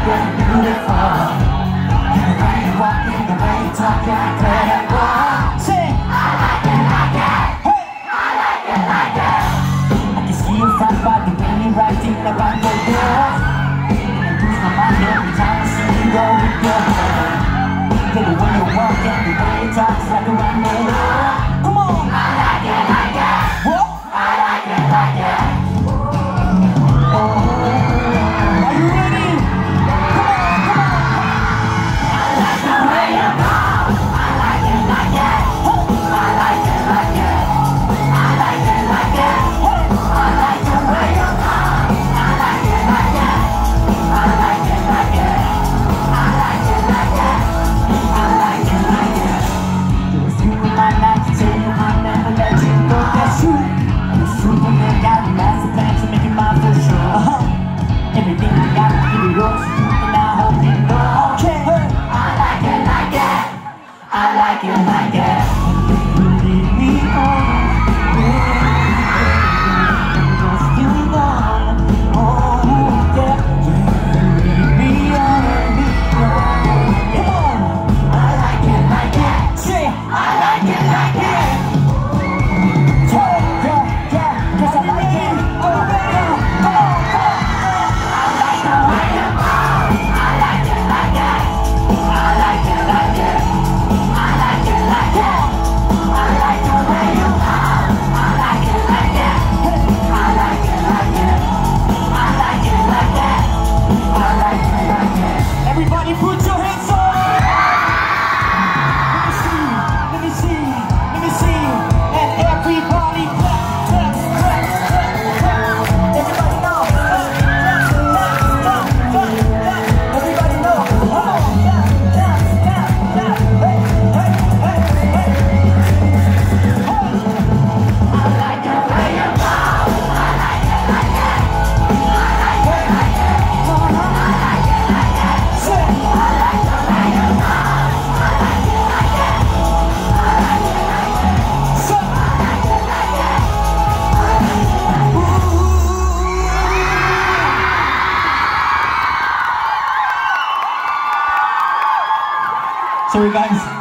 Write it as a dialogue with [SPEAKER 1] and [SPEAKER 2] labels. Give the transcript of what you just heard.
[SPEAKER 1] you're beautiful. The way you walk and the way you talk, you're incredible. Say, I like it like that. Hey, I like it like that. I can see you from by the way you writing about your girl. I lose my mind every time I see you go with your hair. The way you walk and the way you talk is like a rainbow. Come on, I like it like that. What? I like it like that. Are you ready? Come on, come on. I like the way you move. I like it like that. I like it like that. I like it like that. I like the way you move. I like it like that. I like it like that. I like it like that. I like it like that. It was you in my life to tell you I'll never let you go. That's true. I'm a Superman, got a master plan to make it mine for sure. Everything I got, give it yours, and I hope you know. Okay, I like it like that. I like it like that. You lead me on, just you know. Oh yeah, you lead me on, come on. I like it like that. Say, I like it like that. Yeah, yeah, 'cause I like it. Oh yeah, come on, come on. I like the way you move. I like it like that. I like it like that. I like it like that. I like the way you move. I like it like that. I like it like that. I like it like that. I like it like that. Everybody put your hands up. Let me see. Let me see. Let me see. And everybody clap, clap, clap, clap, clap. Everybody know. Everybody know. Oh, yeah, yeah, yeah, yeah. Hey, hey, hey, hey. I like the way you move. I like it like that. I like it like that. I like it like that. Say, I like the way you move. I like it like that. I like it like that. So, I like it like that. I like it like that. Sorry guys.